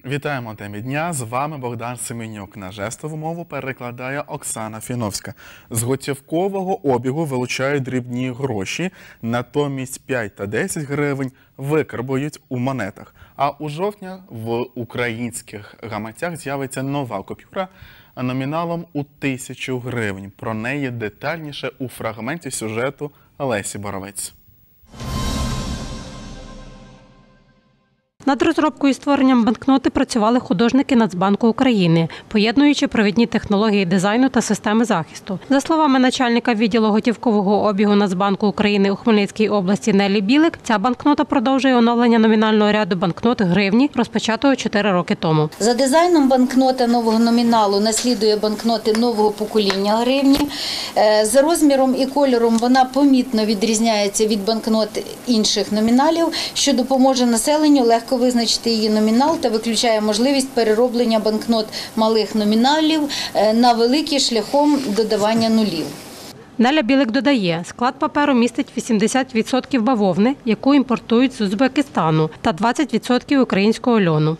Вітаємо темі дня. З вами Богдан Семенюк. На жестову мову перекладає Оксана Фіновська. З готівкового обігу вилучають дрібні гроші, натомість 5 та 10 гривень викарбують у монетах. А у жовтня в українських гаманцях з'явиться нова купюра номіналом у 1000 гривень. Про неї детальніше у фрагменті сюжету Лесі Боровець. Над розробкою і створенням банкноти працювали художники Нацбанку України, поєднуючи провідні технології дизайну та системи захисту. За словами начальника відділу готівкового обігу Нацбанку України у Хмельницькій області Нелі Білик, ця банкнота продовжує оновлення номінального ряду банкнот гривні, розпочатого 4 роки тому. За дизайном банкнота нового номіналу наслідує банкноти нового покоління гривні. За розміром і кольором вона помітно відрізняється від банкнот інших номіналів, що допоможе населенню легко визначити її номінал та виключає можливість перероблення банкнот малих номіналів на великі шляхом додавання нулів. Неля Білик додає, склад паперу містить 80% бавовни, яку імпортують з Узбекистану, та 20% українського льону.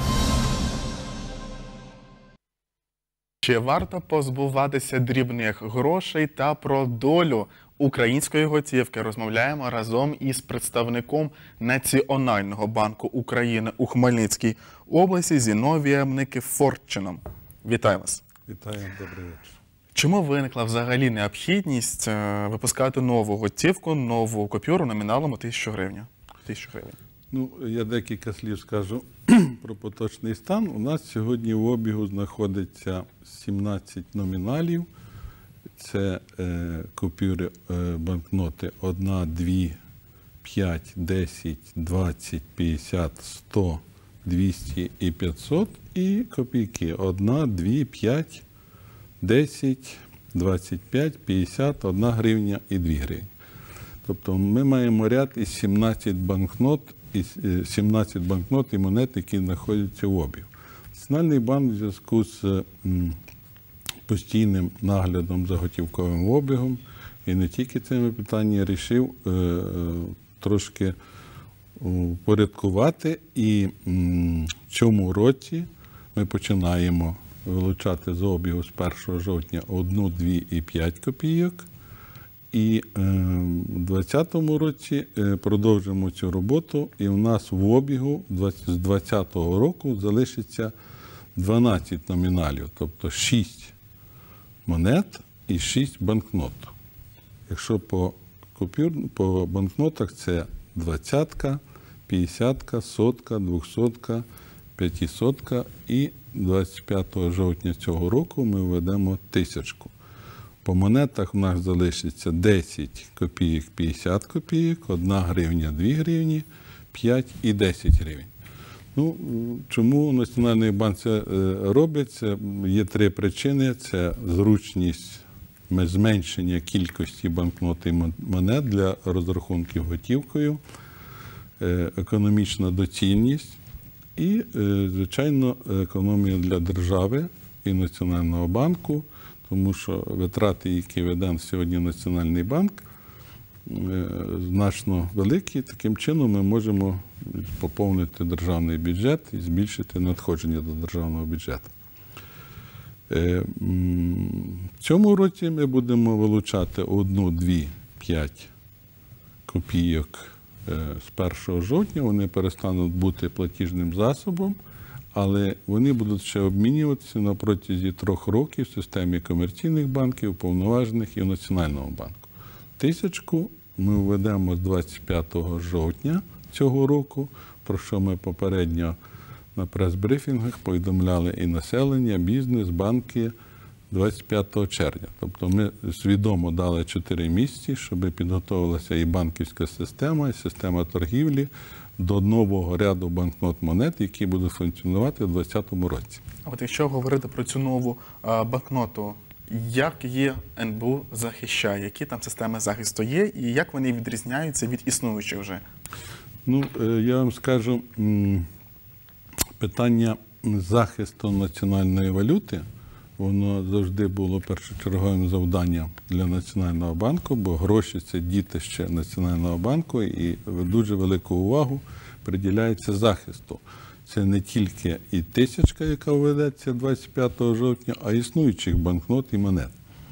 Чи варто позбуватися дрібних грошей та про долю української готівки розмовляємо разом із представником Національного банку України у Хмельницькій області Зіновієм Никифорчином. Вітаю вас. Вітаю, добрий вечір. Чому виникла взагалі необхідність випускати нову готівку, нову купюру номіналом у 1000 гривень? Я декілька слів скажу про поточний стан. У нас сьогодні в обігу знаходиться 17 номіналів. Це купюри, банкноти 1, 2, 5, 10, 20, 50, 100, 200 і 500. І копійки 1, 2, 5, 10, 25, 50, 1 гривня і 2 гривні. Тобто ми маємо ряд із 17 банкнот і монет, які знаходяться в обігу. Національний банк в зв'язку з постійним наглядом за готівковим обігом і не тільки цими питаннями вирішив трошки упорядкувати. І в цьому році ми починаємо вилучати з обігу з 1 жовтня 1, 2 і 5 копійок. І в 2020 році продовжимо цю роботу, і у нас в обігу з 2020 року залишиться 12 номіналів, тобто 6 монет і 6 банкнот. Якщо по банкнотах це 20-ка, 50-ка, 100-ка, 200-ка, 500-ка і 25 жовтня цього року ми введемо 1000-ку. По монетах у нас залишиться 10 копійок, 50 копійок, 1 гривня, 2 гривні, 5 і 10 гривень. Чому Національний банк це робить? Є 3 причини. Це зручність, зменшення кількості банкнот і монет для розрахунків готівкою, економічна доцільність і, звичайно, економія для держави і Національного банку, тому що витрати, які веде сьогодні Національний банк, значно великі. Таким чином ми можемо поповнити державний бюджет і збільшити надходження до державного бюджету. В цьому році ми будемо вилучати 1, 2, 5 копійок з 1 жовтня. Вони перестануть бути платіжним засобом, але вони будуть ще обмінюватися на протязі 3 років в системі комерційних банків, уповноважених і в Національному банку. 1000-ку ми введемо з 25 жовтня цього року, про що ми попередньо на прес-брифінгах повідомляли і населення, бізнес, банки 25 червня. Тобто ми свідомо дали 4 місяці, щоб підготовилася і банківська система, і система торгівлі до нового ряду банкнот-монет, які будуть функціонувати у 2020 році. А от якщо говорити про цю нову банкноту, як її НБУ захищає? Які там системи захисту є і як вони відрізняються від існуючих вже? Я вам скажу, питання захисту національної валюти, воно завжди було першочерговим завданням для Національного банку, бо гроші – це дітище Національного банку і дуже велику увагу приділяється захисту це не тільки і тисячка, яка введеться 25 жовтня, а існуючих банкнот і монет.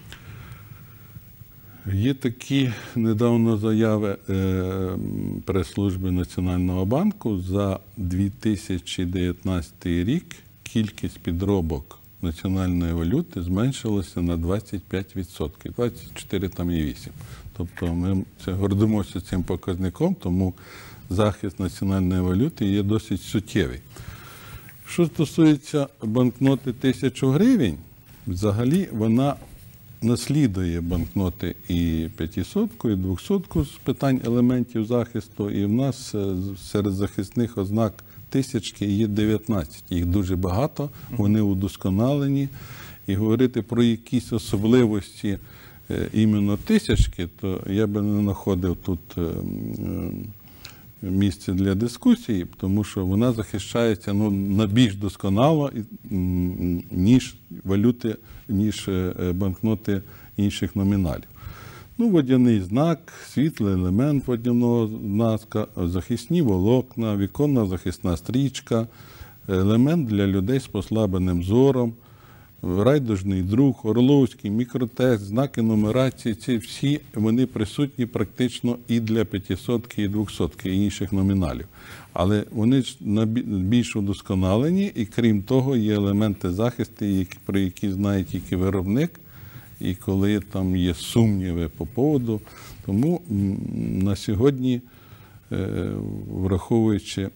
Є такі недавно заяви прес-служби Національного банку. За 2019 рік кількість підробок національної валюти зменшилася на 25%, 24,8%. Тобто ми гордимося цим показником, тому захист національної валюти є досить суттєвий. Що стосується банкноти 1000 гривень, взагалі вона наслідує банкноти і 500, і 200 з питань елементів захисту, і в нас серед захисних ознак тисячки є 19. Їх дуже багато, вони удосконалені. І говорити про якісь особливості іменно тисячки, то я би не знаходив тут місце для дискусії, тому що вона захищається на більш досконало, ніж валюти, ніж банкноти інших номіналів. Водяний знак, світлий елемент водяного знака, захисні волокна, віконна захисна стрічка, елемент для людей з послабленим зором, райдужний друк, орловський, мікротекст, знаки нумерації, ці всі вони присутні практично і для 500 і 200 і інших номіналів. Але вони ж більш удосконалені, і крім того є елементи захисту, про які знає тільки виробник, і коли там є сумніви по поводу. Тому на сьогодні, враховуючи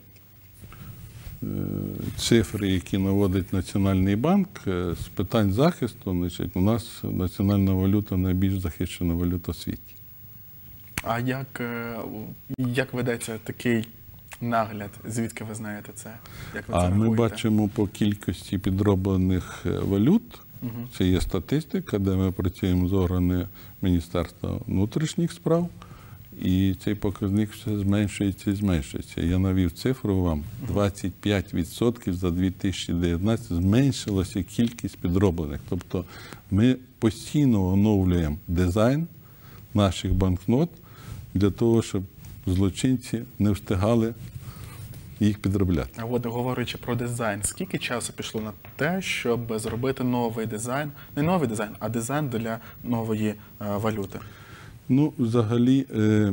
цифри, які наводить Національний банк, з питань захисту, у нас національна валюта найбільш захищена валюта в світі. А як ведеться такий нагляд? Звідки ви знаєте це? Як ви це ми рахуєте? бачимо по кількості підроблених валют. Це є статистика, де ми працюємо з органами Міністерства внутрішніх справ. І цей показник все зменшується і зменшується. Я навів цифру вам. 25% за 2019 зменшилася кількість підроблених. Тобто ми постійно оновлюємо дизайн наших банкнот для того, щоб злочинці не встигали їх підробляти. А от говорячи про дизайн, скільки часу пішло на те, щоб зробити новий дизайн, не новий дизайн, а дизайн для нової валюти? Взагалі,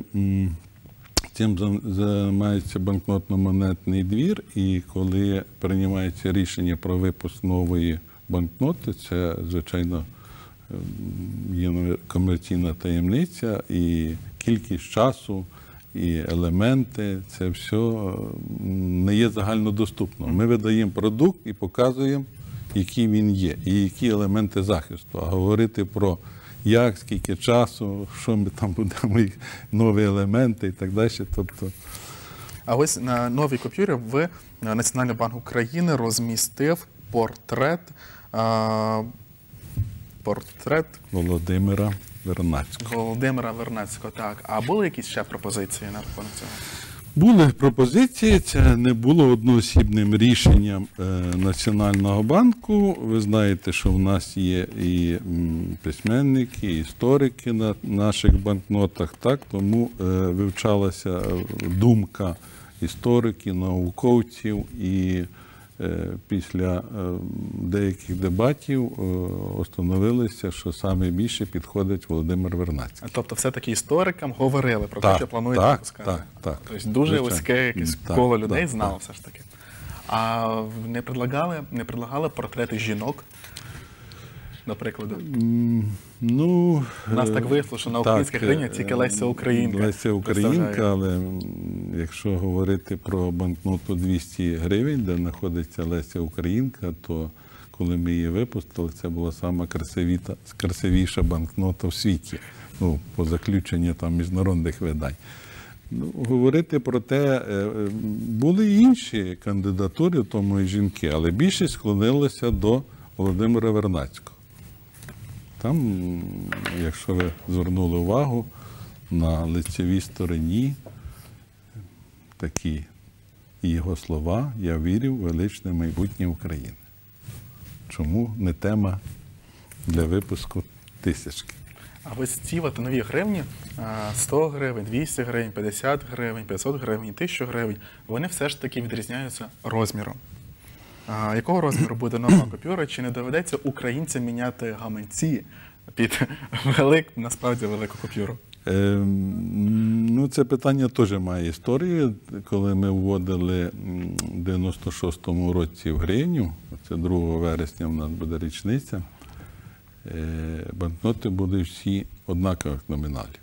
цим займається банкнотно-монетний двір, і коли приймається рішення про випуск нової банкноти, це, звичайно, є комерційна таємниця, і кількість часу, і елементи, це все не є загальнодоступно. Ми видаємо продукт і показуємо, який він є, і які елементи захисту. А говорити про як, скільки часу, що ми там будемо, нові елементи і так далі. А ось на новій купюрі Національний банк України розмістив портрет Володимира Вернадського. Так. А були якісь ще пропозиції на рахунок цього? Були пропозиції, це не було одноосібним рішенням Національного банку. Ви знаєте, що в нас є і письменники, і історики на наших банкнотах, так? Тому вивчалася думка істориків, науковців, і після деяких дебатів встановилося, що саме більше підходить Володимир Вернадський. Тобто все-таки історикам говорили про те, що планують випускати? Так. Тобто дуже вузьке якесь коло людей знало все ж таки. А не предлагали портрети жінок, наприклад? У нас так вийшло, що на українських гривнях тільки Леся Українка. Леся Українка, але якщо говорити про банкноту 200 гривень, де знаходиться Леся Українка, то коли ми її випустили, це була сама красивіша банкнота в світі, по заключенню міжнародних видань. Говорити про те, були і інші кандидатури, в тому і жінки, але більшість склонилася до Володимира Вернадського. Там, якщо ви звернули увагу, на лицевій стороні такі його слова «Я вірю в величне майбутнє України». Чому не тема для випуску тисячки? А ось ці от нові гривні, 100 гривень, 200 гривень, 50 гривень, 500 гривень, 1000 гривень, вони все ж таки відрізняються розміром. Якого розміру буде нова купюра? Чи не доведеться українцям міняти гаманці під насправді велику купюру? Ну, це питання теж має історію. Коли ми вводили в 96-му році в гривню, це 2 вересня в нас буде річниця, банкноти були всі однакових номіналів.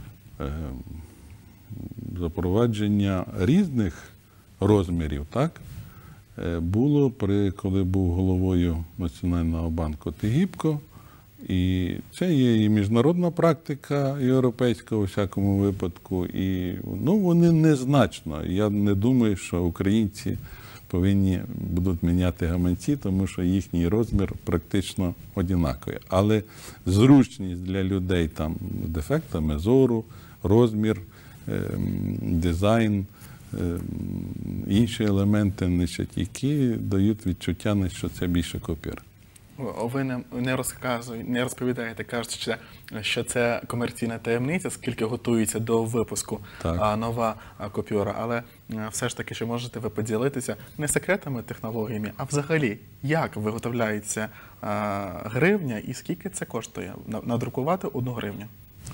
Запровадження різних розмірів, так, було, коли був головою Національного банку Тігіпко. І це є і міжнародна практика європейська у всякому випадку. І вони незначно. Я не думаю, що українці повинні будуть міняти гаманці, тому що їхній розмір практично однаковий. Але зручність для людей там дефектами зору, розмір, дизайн, інші елементи, які дають відчуття, що це більше купюр. Ви не розповідаєте, кажучи, що це комерційна таємниця, скільки готується до випуску нова купюра, але все ж таки, чи можете ви поділитися не секретами, технологіями, а взагалі, як виготовляється гривня і скільки це коштує надрукувати 1 гривню?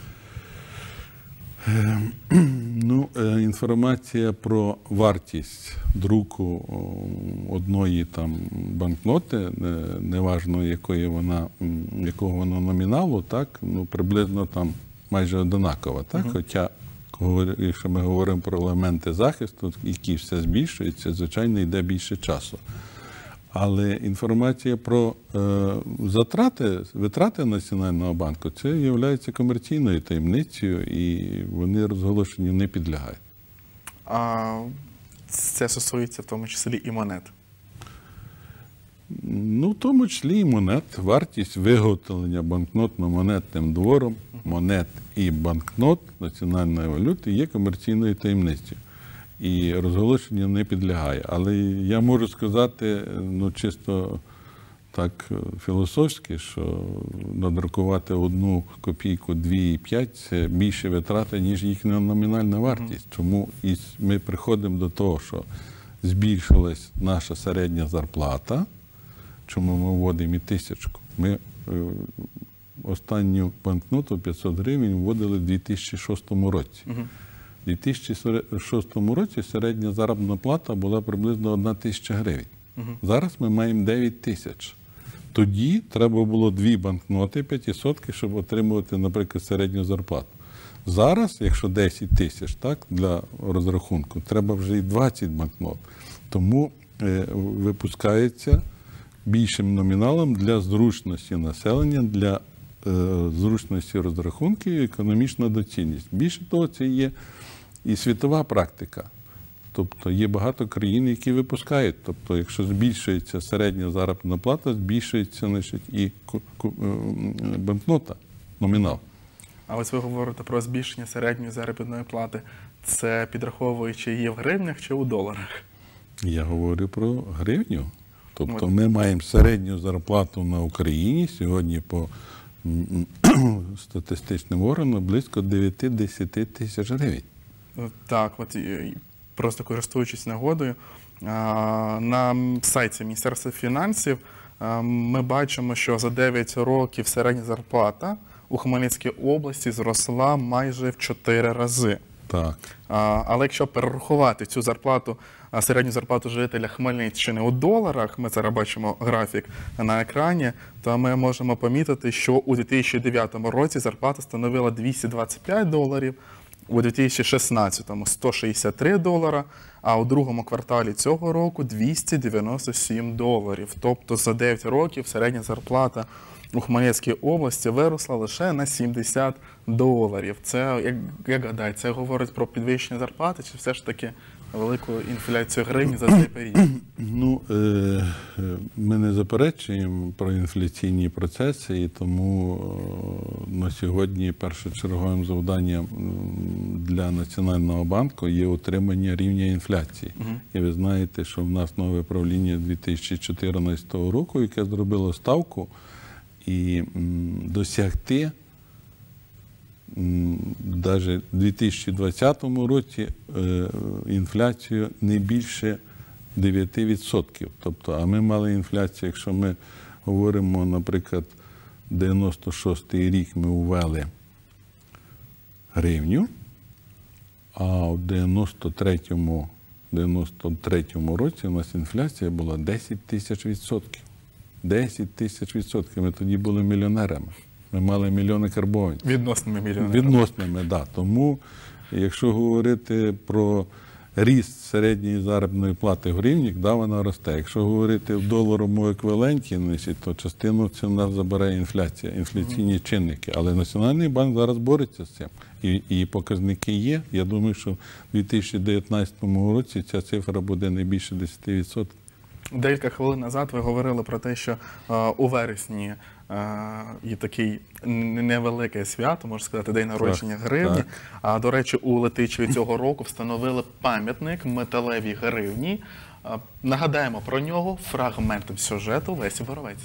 Інформація про вартість друку одної там банкноти, неважно якого вона номіналу, так, приблизно там майже одинакова. Так? Хоча, якщо ми говоримо про елементи захисту, які все збільшуються, звичайно, йде більше часу. Але інформація про витрати Національного банку, це є комерційною таємницею, і вони розголошенню не підлягають. А це стосується в тому числі і монет? В тому числі і монет. Вартість виготовлення банкнотно-монетним двором, монет і банкнот національної валюти є комерційною таємницею. І розголошенню не підлягає. Але я можу сказати, чисто так філософськи, що надрукувати 1 копійку, 2 і 5 – це більше витрати, ніж їхня номінальна вартість. Тому ми приходимо до того, що збільшилась наша середня зарплата, чому ми вводимо і 1000. Ми останню банкноту 500 гривень вводили в 2006 році. У 2006 році середня заробітна плата була приблизно 1000 гривень. Зараз ми маємо 9000. Тоді треба було 2 банкноти 500, щоб отримувати, наприклад, середню зарплату. Зараз, якщо 10 тисяч, так, для розрахунку, треба вже і 20 банкнот. Тому випускається більшим номіналом для зручності населення, для зручності розрахунків і економічна доцільність. Більше того, це є і світова практика. Тобто є багато країн, які випускають. Тобто, якщо збільшується середня заробітна плата, збільшується і банкнота, номінал. А ось ви говорите про збільшення середньої заробітної плати. Це підраховуючи її в гривнях чи у доларах? Я говорю про гривню. Тобто ми маємо середню зарплату на Україні сьогодні по статистичним органам близько 9-10 тисяч гривень. Так, от просто користуючись нагодою, на сайті Міністерства фінансів ми бачимо, що за 9 років середня зарплата у Хмельницькій області зросла майже в 4 рази. Так. Але якщо перерахувати цю зарплату, середню зарплату жителя Хмельниччини у доларах, ми зараз бачимо графік на екрані, то ми можемо помітити, що у 2009 році зарплата становила $225, у 2016-му – $163, а у другому кварталі цього року – $297. Тобто за 9 років середня зарплата у Хмельницькій області виросла лише на $70. Це, як гадаєте, це говорить про підвищення зарплати чи все ж таки велику інфляцію гривні за цей період? Ми не заперечуємо про інфляційні процеси, і тому на сьогодні першочерговим завданням для Національного банку є утримання рівня інфляції. І ви знаєте, що в нас нове правління 2014 року, яке зробило ставку, і досягти навіть у 2020 році інфляцію не більше 9%. Тобто, а ми мали інфляцію, якщо ми говоримо, наприклад, 96-й рік ми ввели гривню, а в 93-му році у нас інфляція була 10 тисяч відсотків. 10 тисяч відсотків. Ми тоді були мільйонерами. Ми мали мільйони карбованців. Відносними мільйонерами. Відносними, так. Да. Тому, якщо говорити про ріст середньої заробітної плати в гривні, да, вона росте. Якщо говорити в доларовому еквіваленті, то частину це в нас забирає інфляція, інфляційні чинники. Але Національний банк зараз бореться з цим. І показники є. Я думаю, що в 2019 році ця цифра буде не більше 10%. Декілька хвилин назад ви говорили про те, що у вересні є такий невелике свято, можна сказати, день народження гривні. А, до речі, у Летичеві цього року встановили пам'ятник металевій гривні. Нагадаємо про нього фрагментом сюжету Лесі Боровець.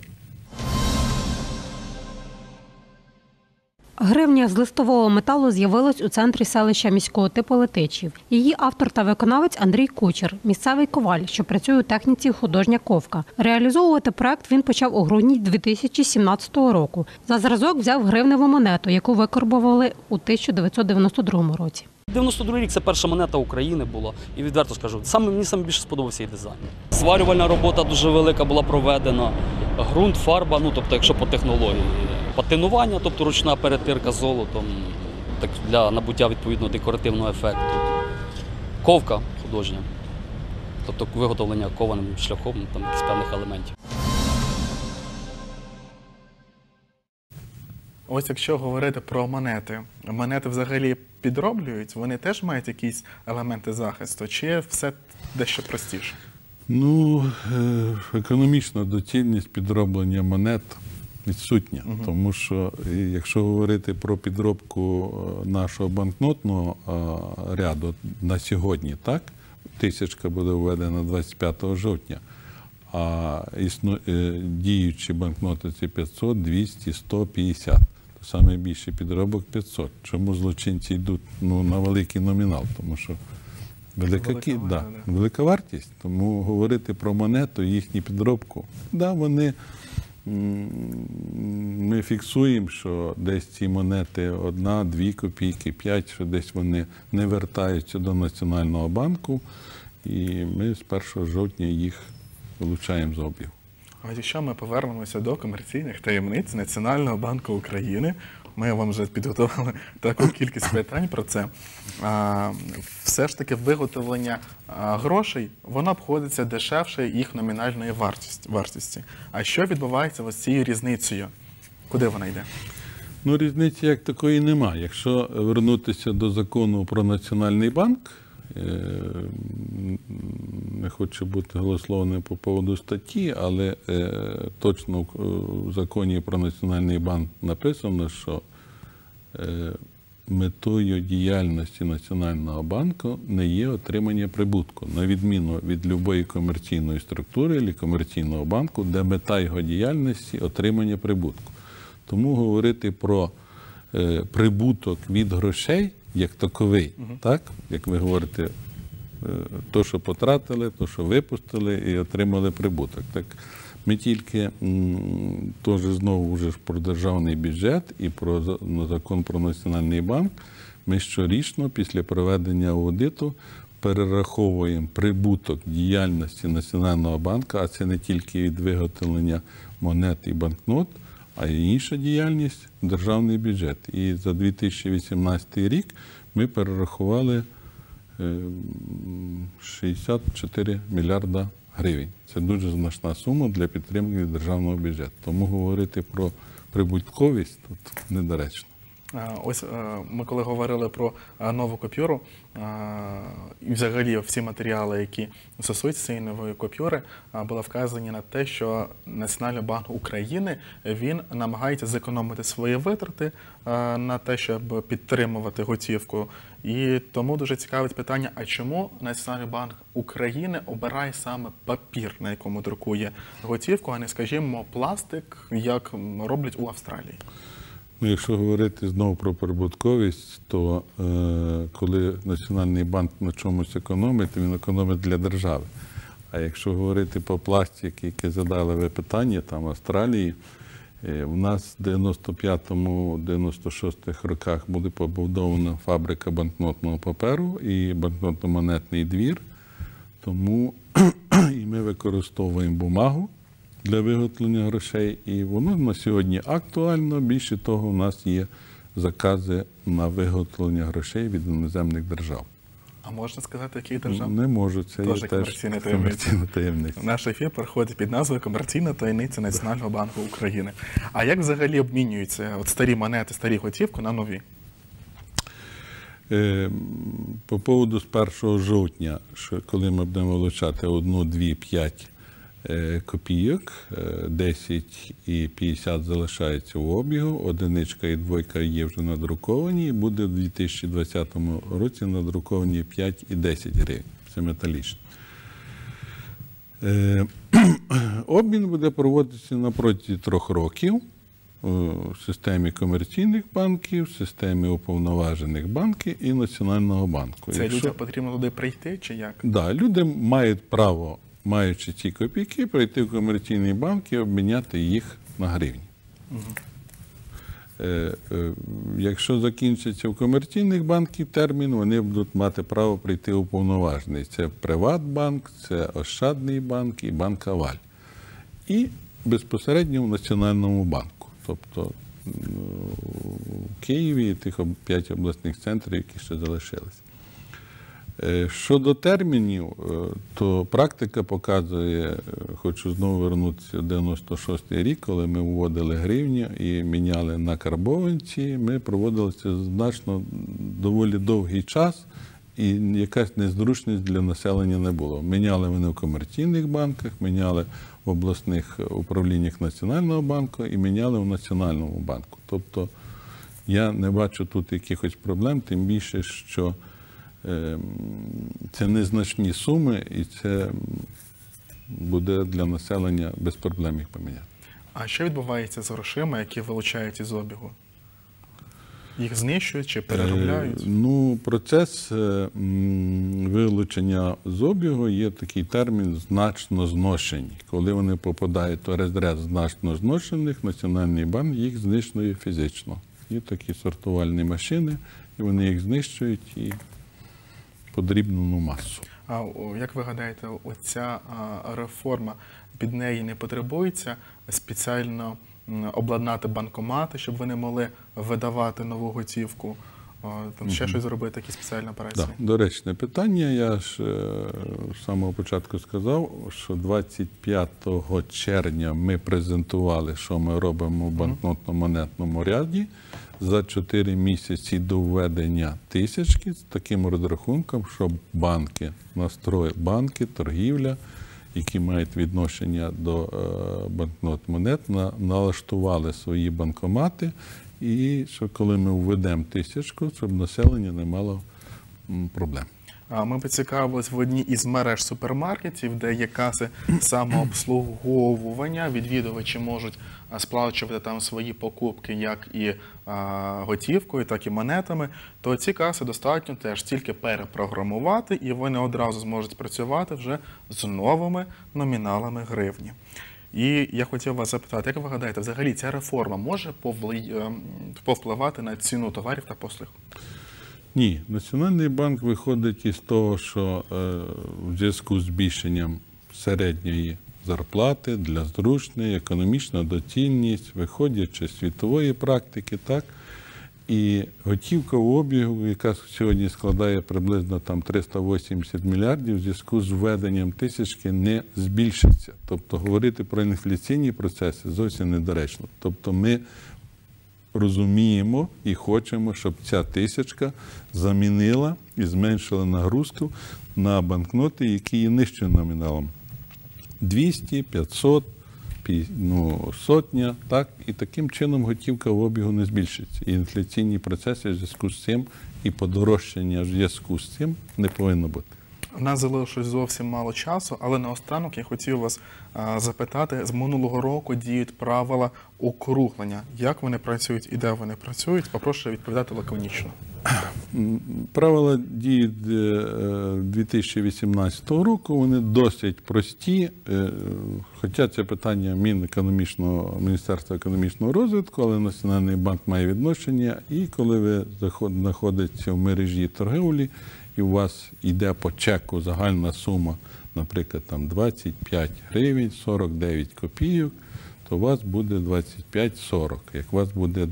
Гривня з листового металу з'явилась у центрі селища міського типу Летичів. Її автор та виконавець Андрій Кучер, місцевий коваль, що працює у техніці художня ковка. Реалізовувати проект він почав у грудні 2017 року. За зразок взяв гривневу монету, яку викарбували у 1992 році. 92 рік – це перша монета України була. І відверто скажу, мені саме більше сподобався її дизайн. Зварювальна робота дуже велика була проведена. Ґрунт, фарба, тобто якщо по технології. Патинування, тобто ручна перетирка золотом, так, для набуття відповідного декоративного ефекту. Ковка художня, тобто виготовлення кованим шляхом з певних елементів. Ось якщо говорити про монети. Монети взагалі підроблюють? Вони теж мають якісь елементи захисту? Чи все дещо простіше? Економічна доцільність підроблення монет відсутня. Тому що, якщо говорити про підробку нашого банкнотного ряду на сьогодні, так, тисячка буде введена 25 жовтня, а діючі банкноти – це 500, 200, 150. То саме більше підробок 500. Чому злочинці йдуть на великий номінал? Тому що велика вартість. Тому говорити про монету, їхню підробку, ми фіксуємо, що десь ці монети 1, 2 копійки, 5, що десь вони не вертаються до Національного банку, і ми з 1 жовтня їх вилучаємо з обігу. А якщо ми повернемося до комерційних таємниць Національного банку України, ми вам вже підготували таку кількість питань про це. Все ж таки виготовлення грошей, воно обходиться дешевше їх номінальної вартості. А що відбувається з цією різницею? Куди вона йде? Різниці як такої немає. Якщо вернутися до закону про Національний банк, не хочу бути голословним по поводу статті, але точно в законі про Національний банк написано, що метою діяльності Національного банку не є отримання прибутку, на відміну від будь-якої комерційної структури або комерційного банку, де мета його діяльності – отримання прибутку. Тому говорити про прибуток від грошей як таковий, так? Як ви говорите, то, що потратили, то, що випустили і отримали прибуток. Так, ми тільки теж знову вже про державний бюджет і про закон про Національний банк, ми щорічно після проведення аудиту перераховуємо прибуток діяльності Національного банку, а це не тільки від виготовлення монет і банкнот, а й інша діяльність – державний бюджет. І за 2018 рік ми перерахували 64 мільярда гривень. Це дуже значна сума для підтримки державного бюджету. Тому говорити про прибутковість тут недоречно. Ось ми коли говорили про нову купюру, і взагалі всі матеріали, які стосуються цієї нової купюри, було вказані на те, що Національний банк України, він намагається зекономити свої витрати на те, щоб підтримувати готівку. І тому дуже цікавить питання, а чому Національний банк України обирає саме папір, на якому друкує готівку, а не, скажімо, пластик, як роблять у Австралії? Ну, якщо говорити знову про прибутковість, то коли Національний банк на чомусь економить, то він економить для держави. А якщо говорити по пластиці, яке задали ви питання, там в Австралії, у нас в 95-96 роках буде побудована фабрика банкнотного паперу і банкнотно-монетний двір, тому і ми використовуємо бумагу для виготовлення грошей, і воно на сьогодні актуально. Більше того, у нас є закази на виготовлення грошей від іноземних держав. А можна сказати, яких держав? Не можу, це є теж комерційна таємниця. Наш ефір проходить під назвою «Комерційна таємниця Національного банку України». А як взагалі обмінюються от старі монети, старі готівки на нові? По поводу з 1 жовтня, що коли ми будемо вилучати 1, 2, 5 копійок, 10 і 50 залишається в обігу, одиничка і двойка є вже надруковані, і буде в 2020 році надруковані 5 і 10 гривень. Це металічно. Обмін буде проводитися на протязі 3 років в системі комерційних банків, в системі уповноважених банків і Національного банку. Це людям потрібно туди прийти чи як? Так, да, люди мають право, маючи ці копійки, прийти в комерційний банк і обміняти їх на гривні. Якщо закінчиться в комерційних банків термін, вони будуть мати право прийти у уповноважений. Це Приватбанк, це Ощадний банк і Банк Аваль. І безпосередньо в Національному банку. Тобто в Києві і тих 5 обласних центрів, які ще залишилися. Щодо термінів, то практика показує, хочу знову вернутися в 96-й рік, коли ми вводили гривню і міняли на карбованці, ми проводили це значно доволі довгий час, і якась незручність для населення не було. Міняли вони в комерційних банках, міняли в обласних управліннях Національного банку і міняли в Національному банку. Тобто я не бачу тут якихось проблем, тим більше, що це незначні суми, і це буде для населення без проблем їх поміняти. А що відбувається з грошима, які вилучають із обігу? Їх знищують чи переробляють? Процес вилучення з обігу є такий термін «значно зношені». Коли вони попадають в розряд значно зношених, Національний банк їх знищує фізично. Є такі сортувальні машини, і вони їх знищують і подрібнену масу. А як ви гадаєте, оця реформа, під неї не потребується спеціально обладнати банкомати, щоб вони могли видавати нову готівку, там ще щось зробити, якісь спеціальні операції? Так, доречне питання. Я ж з самого початку сказав, що 25 червня ми презентували, що ми робимо в банкнотно-монетному ряді. За 4 місяці до введення тисячки з таким розрахунком, щоб банки, торгівля, які мають відношення до банкнот-монет, налаштували свої банкомати, і що коли ми введемо тисячку, щоб населення не мало проблем. Ми поцікавились в одній із мереж супермаркетів, де є каси самообслуговування. Відвідувачі можуть сплачувати там свої покупки як і готівкою, так і монетами. То ці каси достатньо теж тільки перепрограмувати, і вони одразу зможуть працювати вже з новими номіналами гривні. І я хотів вас запитати, як ви гадаєте, взагалі ця реформа може повпливати на ціну товарів та послуг? Ні. Національний банк виходить із того, що в зв'язку з збільшенням середньої зарплати для зручної, економічна доцільність, виходячи з світової практики, так, і готівка в обігу, яка сьогодні складає приблизно там 380 мільярдів, в зв'язку з введенням тисячки не збільшиться. Тобто говорити про інфляційні процеси зовсім недоречно. Тобто ми розуміємо і хочемо, щоб ця тисячка замінила і зменшила нагрузку на банкноти, які є нижчим номіналом. 200, 500, сотня, так, і таким чином готівка в обігу не збільшиться. І інфляційні процеси в зв'язку з цим, і подорожчання в зв'язку з цим не повинно бути. У нас залишилось зовсім мало часу, але наостанок я хотів вас запитати, з минулого року діють правила округлення. Як вони працюють і де вони працюють? Попрошу відповідати лаконічно. Правила діють 2018 року, вони досить прості, хоча це питання Міністерства економічного розвитку, але Національний банк має відношення, і коли ви знаходитесь в мережі торгівлі, і у вас йде по чеку загальна сума, наприклад, там 25 гривень 49 копійок, то у вас буде 25,40. Як у вас буде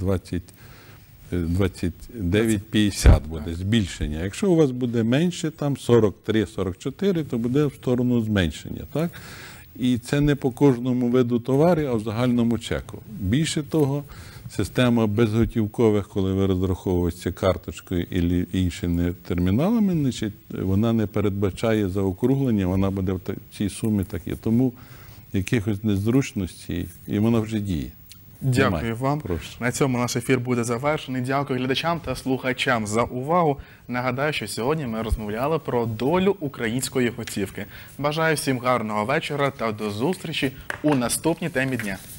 29,50 буде збільшення. Якщо у вас буде менше, там 43-44, то буде в сторону зменшення. Так? І це не по кожному виду товарів, а в загальному чеку. Більше того, система безготівкових, коли ви розраховуєтеся карточкою або іншими терміналами, значить, вона не передбачає заокруглення, вона буде в цій сумі такі. Тому якихось незручностей, і вона вже діє. Дякую вам. Прошу. На цьому наш ефір буде завершений. Дякую глядачам та слухачам за увагу. Нагадаю, що сьогодні ми розмовляли про долю української готівки. Бажаю всім гарного вечора та до зустрічі у наступній темі дня.